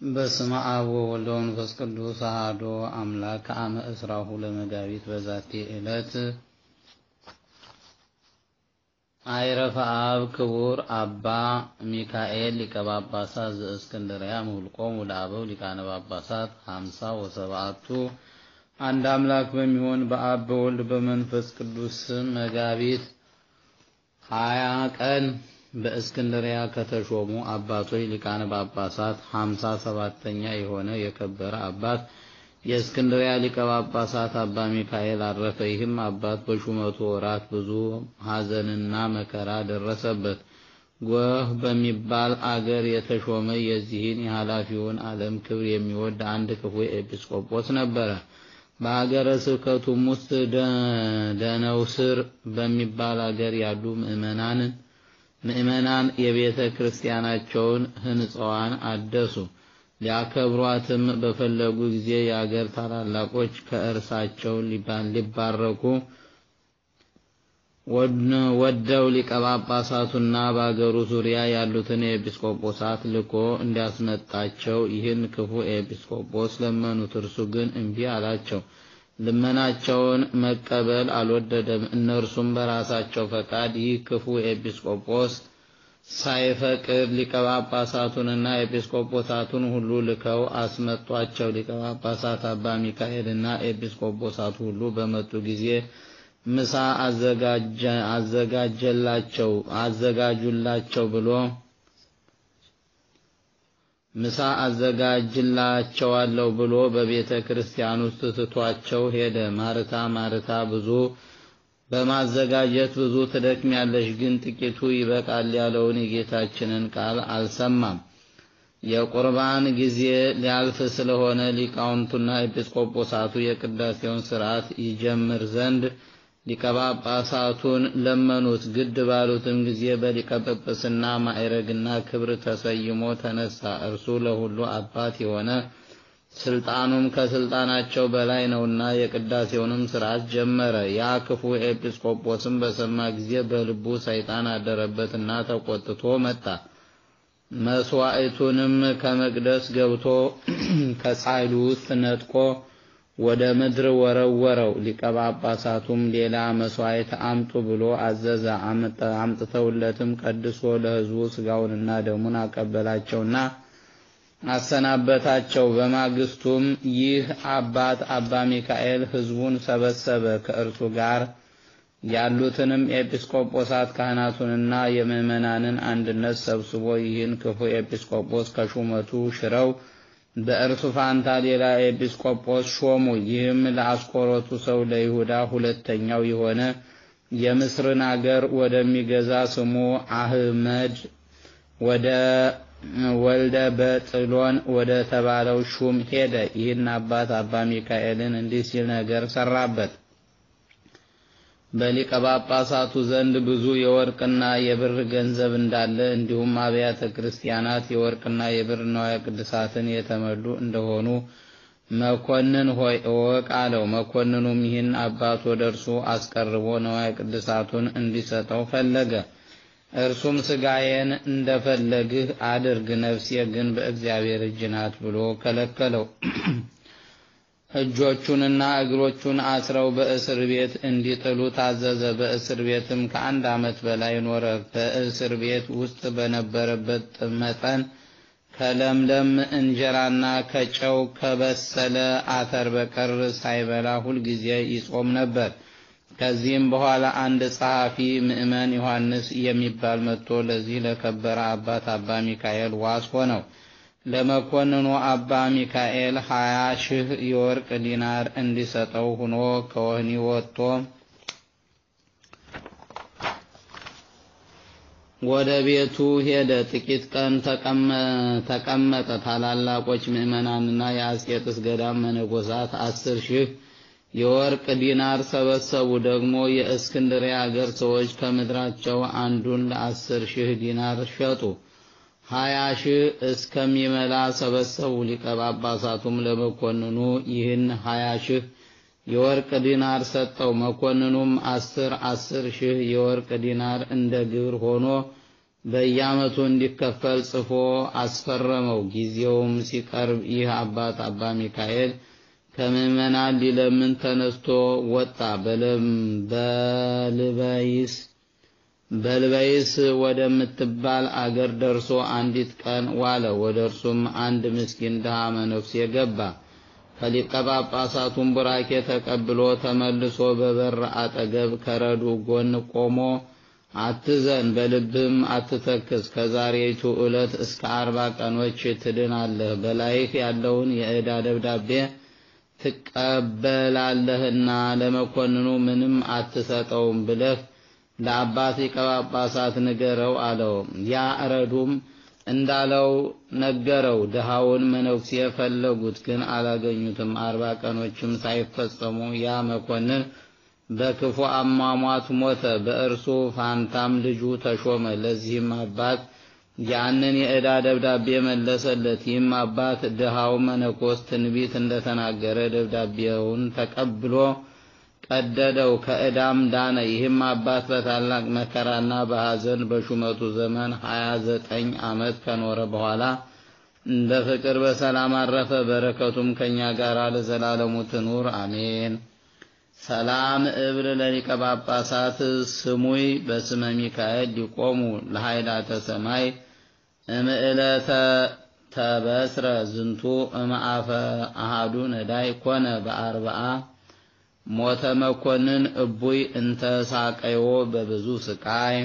በስመ አብ ወወልድ ወመንፈስ ቅዱስ አሐዱ አምላክ አመ እስራሁ ለመጋቢት በዛቲ ዕለት አይረፈ አብ ክቡር አባ ሚካኤል ሊቀ ጳጳሳት ዘእስክንድርያ ምሁልቆሙ ለአበው ሊቃነ ጳጳሳት 50 ወሰብዓቱ አንድ አምላክ በሚሆን በአብ በወልድ በመንፈስ ቅዱስ መጋቢት 20 ቀን በእስክንድርያ ከተሾሙ አባቶች ሊቃነ ጳጳሳት 57ኛ የሆነ የከበረ አባት የእስክንድርያ ሊቀ ጳጳሳት አባ ሚካኤል አረፈ። ይህም አባት በሹመቱ ወራት ብዙ ሐዘንና መከራ ደረሰበት። ጎህ በሚባል አገር የተሾመ የዚህን የኃላፊውን ዓለም ክብር የሚወድ አንድ ክፉ ኤጲስቆጶስ ነበረ። በአገረ ስብከቱም ውስጥ ደነውስር በሚባል አገር ያሉ ምእመናን የቤተ ክርስቲያናቸውን ሕንጻዋን አደሱ። ሊያከብሯትም በፈለጉ ጊዜ የአገር ታላላቆች ከእርሳቸው ሊባረኩ ወደው ሊቀ ጳጳሳቱና በአገሩ ዙሪያ ያሉትን ኤጲስቆጶሳት ልኮ እንዲያስመጣቸው ይህን ክፉ ኤጲስቆጶስ ለመኑት። እርሱ ግን እምቢ አላቸው። ልመናቸውን መቀበል አልወደደም። እነርሱም በራሳቸው ፈቃድ ይህ ክፉ ኤጲስቆጶስ ሳይፈቅድ ሊቀ ጳጳሳቱንና ኤጲስቆጶሳቱን ሁሉ ልከው አስመጧቸው። ሊቀ ጳጳሳት አባ ሚካኤልና ኤጲስቆጶሳቱ ሁሉ በመጡ ጊዜ ምሳ አዘጋጅላቸዋለሁ ብሎ በቤተ ክርስቲያን ውስጥ ትቷቸው ሄደ። ማርታ ብዙ በማዘጋጀት ብዙ ትደክሚያለሽ፣ ግን ጥቂቱ ይበቃል ያለውን የጌታችንን ቃል አልሰማም። የቁርባን ጊዜ ሊያልፍ ስለሆነ ሊቃውንቱና ኤጲስቆጶሳቱ የቅዳሴውን ሥርዓት ይጀምር ዘንድ ሊቀ ጳጳሳቱን ለመኑት። ግድ ባሉትም ጊዜ በሊቀ ጵጵስና ማዕረግና ክብር ተሰይሞ ተነሳ። እርሱ ለሁሉ አባት የሆነ ስልጣኑም ከስልጣናቸው በላይ ነውና የቅዳሴውንም ሥርዓት ጀመረ። ያ ክፉ ኤጲስቆጶስም በሰማ ጊዜ በልቡ ሰይጣን አደረበትና ተቆጥቶ መጣ። መስዋዕቱንም ከመቅደስ ገብቶ ከጻሕሉ ውስጥ ነጥቆ ወደ ምድር ወረወረው። ሊቀ ጳጳሳቱም ሌላ መስዋዕት አምጡ ብሎ አዘዘ። አምጥተውለትም ቀድሶ ለሕዝቡ ሥጋውንና ደሙን አቀበላቸውና አሰናበታቸው። በማግስቱም ይህ አባት አባ ሚካኤል ሕዝቡን ሰበሰበ። ከእርሱ ጋር ያሉትንም ኤጲስቆጶሳት ካህናቱንና የምእመናንን አንድነት ሰብስቦ ይህን ክፉ ኤጲስቆጶስ ከሹመቱ ሽረው በእርሱ ፋንታ ሌላ ኤጲስቆጶስ ሾሙ። ይህም ለአስቆሮቱ ሰው ለይሁዳ ሁለተኛው የሆነ የምስርን አገር ወደሚገዛ ስሙ አህመድ ወልደ በጥሎን ወደ ተባለው ሹም ሄደ። ይህን አባት አባ ሚካኤልን እንዲህ ሲል ነገር ሰራበት። በሊቀ ጳጳሳቱ ዘንድ ብዙ የወርቅና የብር ገንዘብ እንዳለ፣ እንዲሁም አብያተ ክርስቲያናት የወርቅና የብር ንዋየ ቅድሳትን የተመሉ እንደሆኑ መኮንን ሆይ እወቅ አለው። መኮንኑም ይህን አባት ወደ እርሱ አስቀርቦ ንዋየ ቅድሳቱን እንዲሰጠው ፈለገ። እርሱም ሥጋዬን እንደፈለግህ አድርግ፣ ነፍሴ ግን በእግዚአብሔር እጅ ናት ብሎ ከለከለው። እጆቹንና እግሮቹን አስረው በእስር ቤት እንዲጥሉ ታዘዘ። በእስር ቤትም ከ1 ዓመት በላይ ኖረ። በእስር ቤት ውስጥ በነበረበት መጠን ከለምለም እንጀራና ከጨው ከበሰለ አተር በቀር ሳይበላ ሁልጊዜ ይጾም ነበር። ከዚህም በኋላ አንድ ጸሐፊ ምእመን ዮሐንስ የሚባል መጥቶ ለዚህ ለከበረ አባት አባ ሚካኤል ዋስ ሆነው። ለመኮንኑ አባ ሚካኤል 20,000 የወርቅ ዲናር እንዲሰጠው ሆኖ ከወህኒ ወጥቶ ወደ ቤቱ ሄደ። ጥቂት ቀን ተቀመጠ። ታላላቆች ምእመናንና የአስቄጥስ ገዳም መነኮሳት 10,000 የወርቅ ዲናር ሰበሰቡ። ደግሞ የእስክንድርያ አገር ሰዎች ከምድራቸው አንዱን ለ10,000 ዲናር ሸጡ። 20,000 እስከሚመላ ሰበሰቡ። ሊቀ ጳጳሳቱም ለመኮንኑ ይህን 20,000 የወርቅ ዲናር ሰጠው። መኮንኑም 10,000 የወርቅ ዲናር እንደ ግብር ሆኖ በየዓመቱ እንዲከፈል ጽፎ አስፈረመው። ጊዜውም ሲቀርብ ይህ አባት አባ ሚካኤል ከምዕመናን ሊለምን ተነስቶ ወጣ። በልበይስ ወደምትባል አገር ደርሶ አንዲት ቀን ዋለ። ወደ እርሱም አንድ ምስኪን ድሃ መነኩሴ ገባ። ከሊቀ ጳጳሳቱም ቡራኬ ተቀብሎ ተመልሶ በበር አጠገብ ከረዱ ጎን ቆሞ አትዘን፣ በልብም አትተክዝ፣ ከዛሬቱ ዕለት እስከ 40 ቀኖች ትድናለህ፣ በላይህ ያለውን የዕዳ ደብዳቤ ትቀበላለህና ለመኮንኑ ምንም አትሰጠውም ብለህ ለአባት ሊቀ ጳጳሳት ንገረው አለው። ያ ረዱም እንዳለው ነገረው። ድሃውን መነኩሴ ፈለጉት፣ ግን አላገኙትም። 40 ቀኖችም ሳይፈጸሙ ያ መኮንን በክፉ አሟሟት ሞተ። በእርሱ ፋንታም ልጁ ተሾመ። ለዚህም አባት ያንን የዕዳ ደብዳቤ መለሰለት። ይህም አባት ድሃው መነኮስ ትንቢት እንደተናገረ ደብዳቤውን ተቀብሎ ቀደደው፣ ከዕዳም ዳነ። ይህም አባት በታላቅ መከራና በሐዘን በሹመቱ ዘመን 29 ዓመት ከኖረ በኋላ በፍቅር በሰላም አረፈ። በረከቱም ከኛ ጋር ለዘላለሙ ትኑር አሜን። ሰላም እብል ለሊቀ ጳጳሳት ስሙይ በስመ ሚካኤል ሊቆሙ ለኃይላተ ሰማይ እምዕለተ ተበስረ ዝንቱ እምአፈ አሃዱ ነዳይ ኮነ በ40 ሞተ መኮንን እቡይ እንተ ሳቀዮ በብዙ ስቃይ።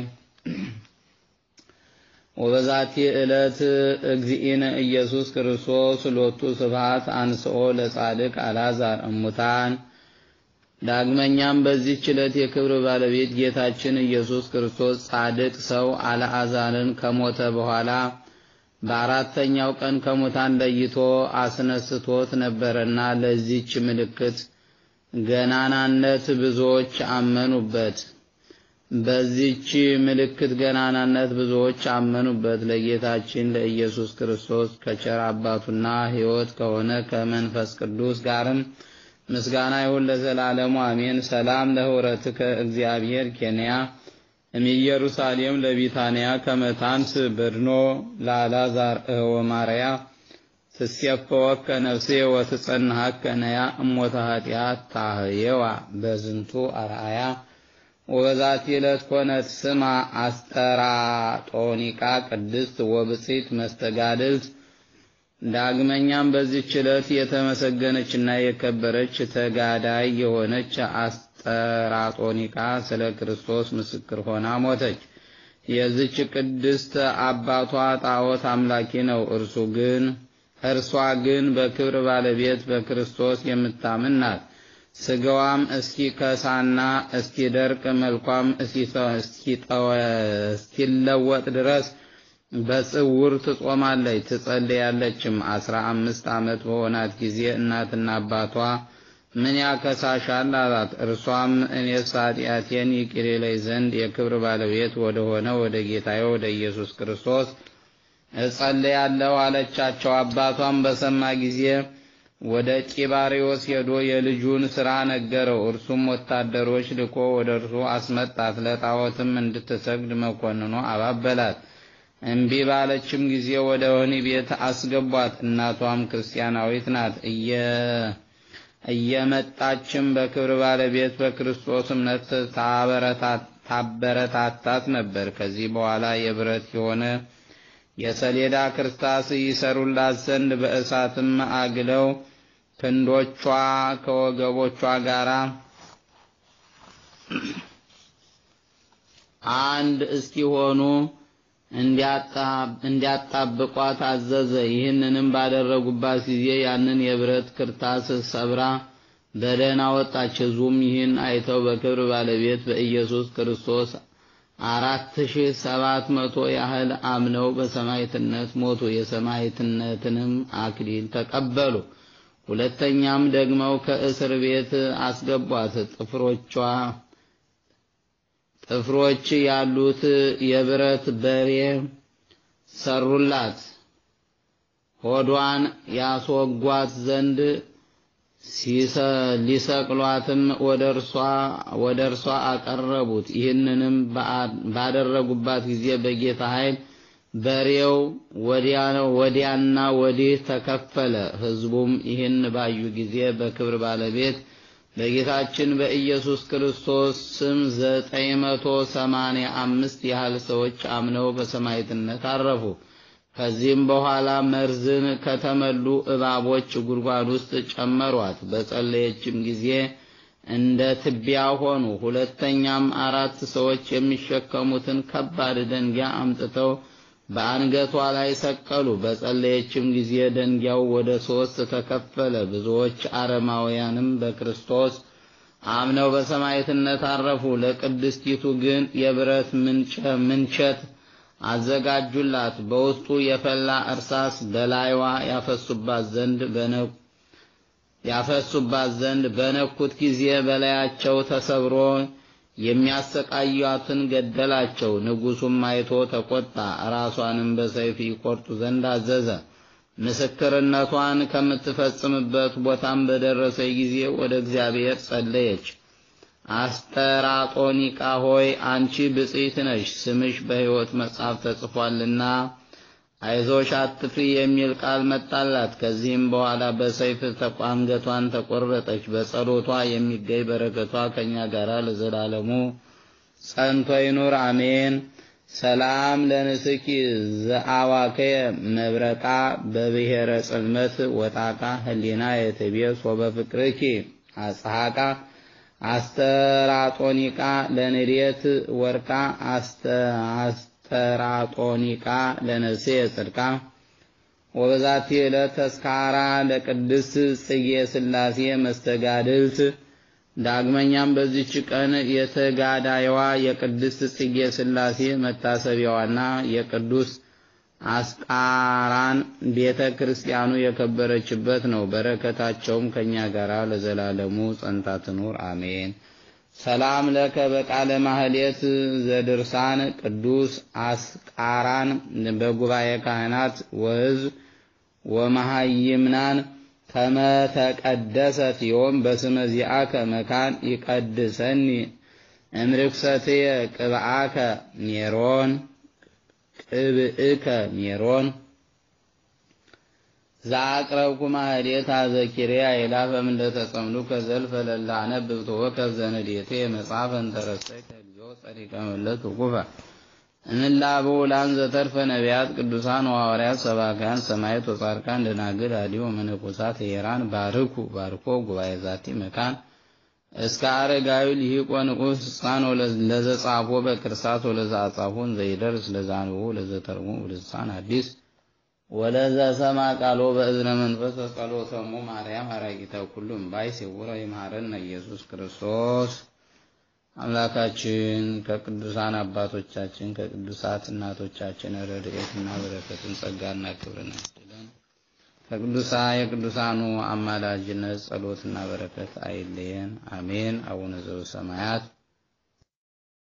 ወበዛቲ ዕለት እግዚእነ ኢየሱስ ክርስቶስ ሎቱ ስብሐት አንስኦ ለጻድቅ አልዓዛር እሙታን። ዳግመኛም በዚህች ዕለት የክብር ባለቤት ጌታችን ኢየሱስ ክርስቶስ ጻድቅ ሰው አልዓዛርን ከሞተ በኋላ በአራተኛው ቀን ከሙታን ለይቶ አስነስቶት ነበርና ለዚህች ምልክት ገናናነት ብዙዎች አመኑበት። በዚህች ምልክት ገናናነት ብዙዎች አመኑበት። ለጌታችን ለኢየሱስ ክርስቶስ ከቸር አባቱና ሕይወት ከሆነ ከመንፈስ ቅዱስ ጋርም ምስጋና ይሁን ለዘላለሙ አሜን። ሰላም ለኅብረትከ እግዚአብሔር ኬንያ እምኢየሩሳሌም ለቢታንያ ከመታንስ በድኖ ለአልዓዛር እህወ ማርያ ትስየፈወከ ነፍሴ ወትጸንሐከ ነያ እሞተ ኃጢአት ታህየዋ በዝንቱ አርአያ። ወበዛቲ ዕለት ኮነት ስማ አስጠራጦኒቃ ቅድስት ወብፅዕት መስተጋድልት። ዳግመኛም በዚህች ዕለት የተመሰገነችና የከበረች ተጋዳይ የሆነች አስጠራጦኒቃ ስለ ክርስቶስ ምስክር ሆና ሞተች። የዚህች ቅድስት አባቷ ጣዖት አምላኪ ነው። እርሷ ግን በክብር ባለቤት በክርስቶስ የምታምን ናት። ስጋዋም እስኪከሳና እስኪደርቅ መልኳም እስኪለወጥ ድረስ በጽውር ትጾማለች ትጸልያለችም። 15 ዓመት በሆናት ጊዜ እናትና አባቷ ምን ያከሳሻል አላት። እርሷም እኔስ ኃጢአቴን ይቅር ይለኝ ዘንድ የክብር ባለቤት ወደሆነ ወደ ጌታዬ ወደ ኢየሱስ ክርስቶስ እጸልያለሁ አለቻቸው። አባቷም በሰማ ጊዜ ወደ ጢባሪዎስ ሄዶ የልጁን ሥራ ነገረው። እርሱም ወታደሮች ልኮ ወደ እርሱ አስመጣት። ለጣዖትም እንድትሰግድ መኮንኖ አባበላት። እምቢ ባለችም ጊዜ ወደ ወህኒ ቤት አስገቧት። እናቷም ክርስቲያናዊት ናት። እየመጣችም በክብር ባለቤት በክርስቶስ እምነት ታበረታታት ነበር። ከዚህ በኋላ የብረት የሆነ የሰሌዳ ክርስታስ ይሰሩላት ዘንድ በእሳትም አግለው ክንዶቿ ከወገቦቿ ጋር አንድ እስኪሆኑ እንዲያጣብቋት አዘዘ። ይህንንም ባደረጉባት ጊዜ ያንን የብረት ክርታስ ሰብራ በደህና ወጣች። ሕዝቡም ይህን አይተው በክብር ባለቤት በኢየሱስ ክርስቶስ 4700 ያህል አምነው በሰማዕትነት ሞቱ። የሰማዕትነትንም አክሊል ተቀበሉ። ሁለተኛም ደግመው ከእስር ቤት አስገቧት። ጥፍሮች ያሉት የብረት በሬ ሰሩላት። ሆዷን ያስወጓት ዘንድ ሊሰቅሏትም ወደ እርሷ አቀረቡት። ይህንንም ባደረጉባት ጊዜ በጌታ ኃይል በሬው ወዲያና ወዲህ ተከፈለ። ሕዝቡም ይህን ባዩ ጊዜ በክብር ባለቤት በጌታችን በኢየሱስ ክርስቶስ ስም 985 ያህል ሰዎች አምነው በሰማዕትነት አረፉ። ከዚህም በኋላ መርዝን ከተመሉ እባቦች ጉድጓድ ውስጥ ጨመሯት። በጸለየችም ጊዜ እንደ ትቢያ ሆኑ። ሁለተኛም 4 ሰዎች የሚሸከሙትን ከባድ ደንጊያ አምጥተው በአንገቷ ላይ ሰቀሉ። በጸለየችም ጊዜ ደንጊያው ወደ 3 ተከፈለ። ብዙዎች አረማውያንም በክርስቶስ አምነው በሰማዕትነት አረፉ። ለቅድስቲቱ ግን የብረት ምንቸት አዘጋጁላት። በውስጡ የፈላ እርሳስ በላይዋ ያፈሱባት ዘንድ በነኩት ጊዜ በላያቸው ተሰብሮ የሚያሰቃዩአትን ገደላቸው። ንጉሡም አይቶ ተቆጣ። ራሷንም በሰይፍ ይቆርጡ ዘንድ አዘዘ። ምስክርነቷን ከምትፈጽምበት ቦታም በደረሰ ጊዜ ወደ እግዚአብሔር ጸለየች። አስጠራጦኒቃ ሆይ አንቺ ብጽዕት ነሽ፣ ስምሽ በሕይወት መጽሐፍ ተጽፏልና አይዞሽ አትፍሪ የሚል ቃል መጣላት። ከዚህም በኋላ በሰይፍ አንገቷን ተቆረጠች። በጸሎቷ የሚገኝ በረከቷ ከኛ ጋር ለዘላለሙ ጸንቶ ይኑር አሜን። ሰላም ለንስኪ ዘአዋከ መብረቃ በብሔረ ጽልመት ወጣቃ ህሊና የትቤ ሶበ ፍቅርኪ አጽሐቃ አስተራጦኒቃ ለንዴት ወርቃ አስተራጦኒቃ ለነፍሴ ጽድቃ ወበዛቲ ዕለት ተስካራ ለቅድስት ጽጌ ሥላሴ መስተጋድልት። ዳግመኛም በዚች ቀን የተጋዳይዋ የቅድስት ጽጌ ሥላሴ መታሰቢያዋና የቅዱስ አስቃራን ቤተ ክርስቲያኑ የከበረችበት ነው። በረከታቸውም ከኛ ጋር ለዘላለሙ ጸንታ ትኑር አሜን። ሰላም ለከ በቃለ ማህሌት ዘድርሳን ቅዱስ አስቃራን በጉባኤ ካህናት ወሕዝብ ወመሃይምናን ከመ ተቀደሰት ዮም በስመ ዚአከ መካን ይቀድሰኒ እምርክሰትየ ቅብአከ ሜሮን ዛቅረብኩ ማህሌት አዘኪሪያ ይላፈም እንደተጸምዱ ከዘልፈ ለላ አነብብቶ ወከብ ዘነዴቴ መጽሐፈን ተረሰይ ከግዚኦ ጸሪቀ መለት ኩፋ እንላቡ ላን ዘተርፈ ነቢያት ቅዱሳን ወሐዋርያት ሰባክያን ሰማዕታት ወጻድቃን ደናግል አዲዮ መነኮሳት ሄራን ባርኮ ጉባኤ ዛቲ መካን እስከ አረጋዊ ሊቆ ንዑስ ሕፃን ለዘጻፎ በክርሳት ወለዘአጻፎን ዘይደርስ ለዛንቡ ለዘተርሙ ልሳን አዲስ ወለዘ ሰማ ቃሎ በእዝነ መንፈስ ጸሎተሙ ማርያም አራጊተ ኩሉም ባይ ሲውራ ይማረን ኢየሱስ ክርስቶስ። አምላካችን ከቅዱሳን አባቶቻችን ከቅዱሳት እናቶቻችን ረድኤትና በረከትን ጸጋና ክብርን ያድለን። የቅዱሳኑ አማላጅነት ጸሎትና በረከት አይለየን አሜን። አቡነ ዘበሰማያት